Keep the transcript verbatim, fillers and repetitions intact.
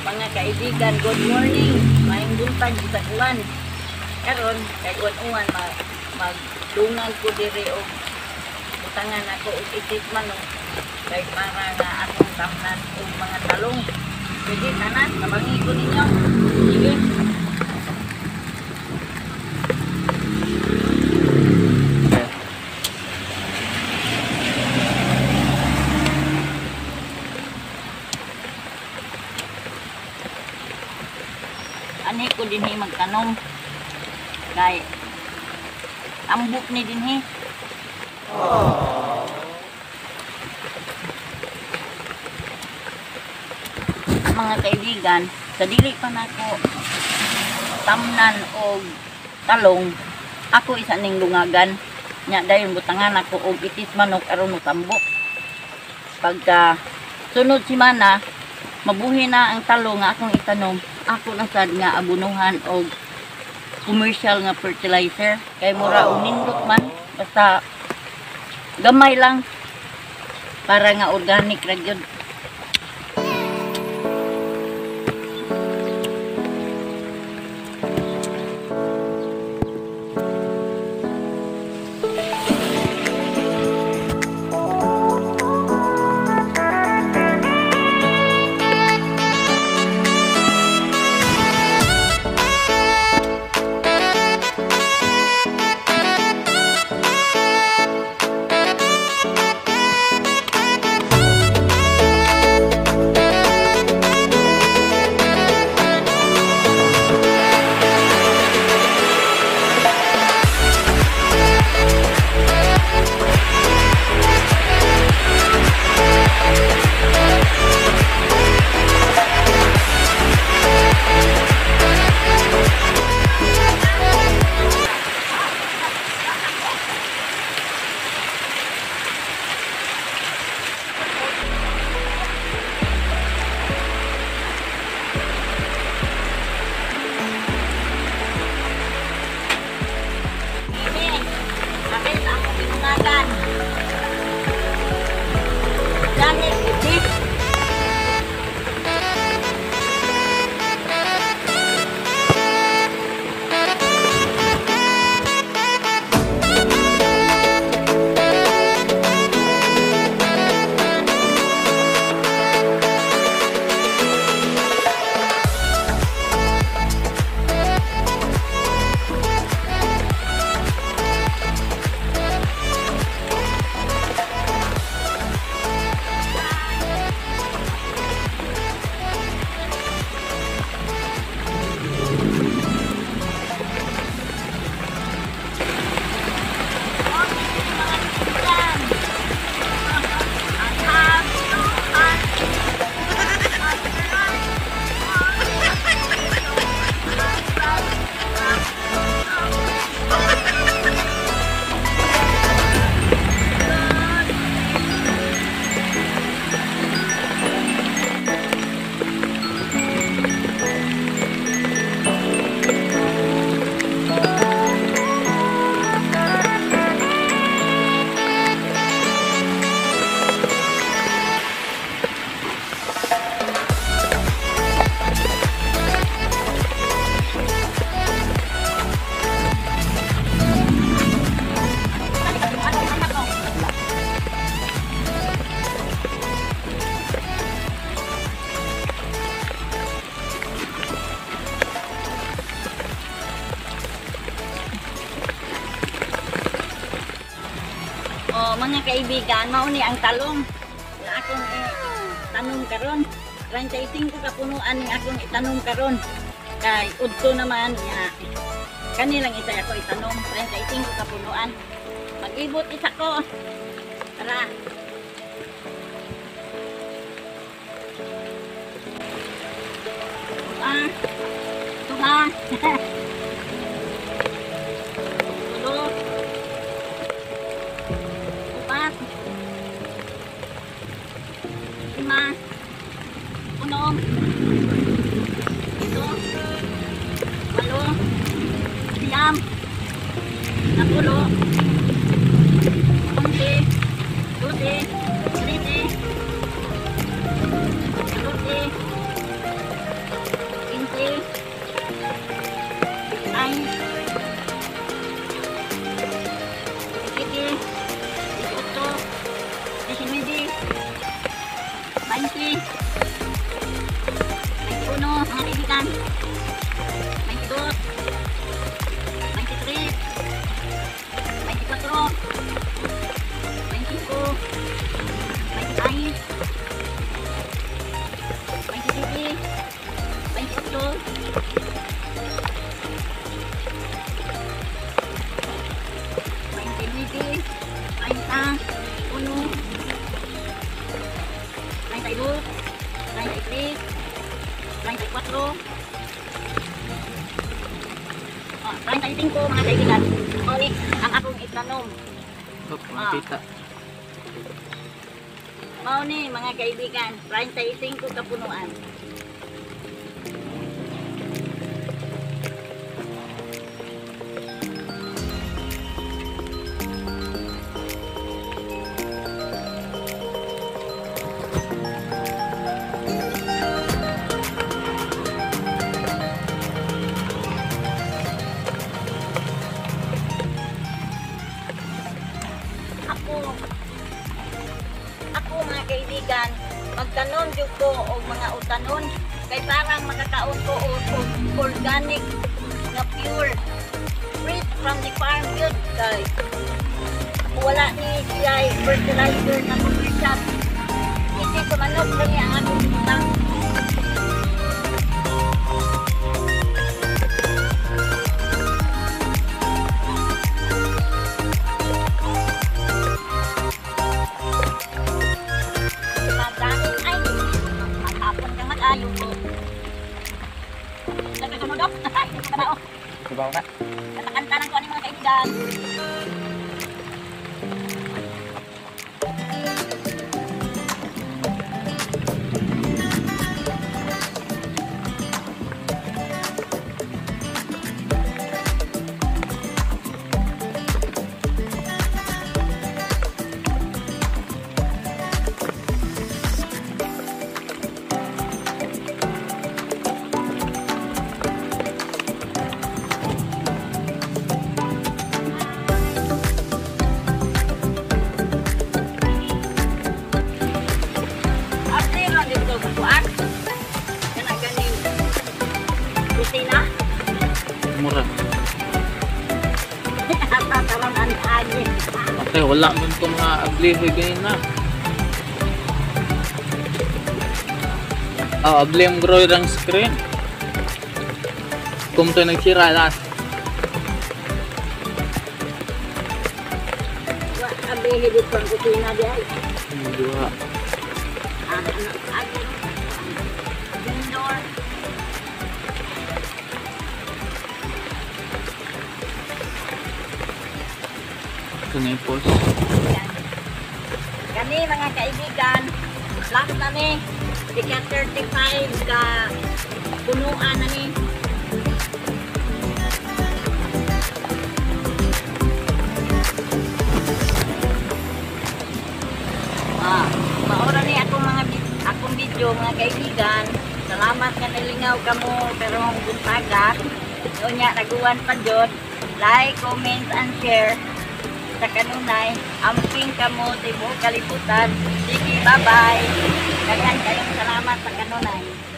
Mga kaibigan, good morning. Maayong buntag sa kuwan. Karon kay uwan mag magdungan ko diri og butangan ako og itit manok kay para nga akong tamnan og mga talong. Sige tanan, tabangi ko ninyo. Sige. Ani ko dinhi magtanong kay ambok ni dinhi. Oh. Mga kaibigan, sa dili pa nako tamnan og talong, ako isa ning lungagan nya dayon butangan ako og itis manok aron tambok. Pagka sunod semana mabuhi na ang talong nga akong itanom, ako na sad nga abunuhan og commercial nga fertilizer kay mura og nindot man basta gamay lang para nga organic ra gyud. Oh, mga kaibigan, mao ni ang talong na akong itanom karon. trentaising ko kapunuan ning akong itanom karon. Kay udto naman niya. Kanilang isa ako itanom, trentaising ko kapunuan. Mag-ibot isa ko. Tara. Ah. Tuma. Lima, unom, ito, walo, siyam, napulo, onti, duti, triti, duti, treinta y tres, treinta y cuatro, ah, treinta y cinco mga kaibigan. O ni, ang akong itanom. Opo, makita. Mao ni mga kaibigan, treinta y cinco kapunuan. Ako, ako mga kaibigan, magtanom jud ko og mga utanon kay parang makakaon ko og og organic nga pure fresh from the farm yun guys. Wala ni siya fertilizer na commercial. Hindi ko manok kami ang atong utang. Ayaw ko. Nagkasunod ako. Ay, hindi ka na ako. Diba na? Natakanta lang ko ano yung mga kaibigan. Mura. Tataran ang agi. Ate, wala man ko mga ablihoy ganyan na. Oh, abli ang grower ang screen. Kung ito nagsira lahat. Abihi dito ang kusina di ay. Hindi ba? Ano, agi. Indoor. Ito na yung post. Kani mga kaibigan, last na ni, ika thirty-five ka punuan na ni. Ah, maura ni akong mga akong video mga kaibigan. Salamat nga nalingaw kamo pero buntaga. Unya naguwan pa jud. Like, comment and share. Sa kanunay, amping kamo tibuok kalibutan. Sige, bye-bye. Dagan kayong salamat sa kanunay.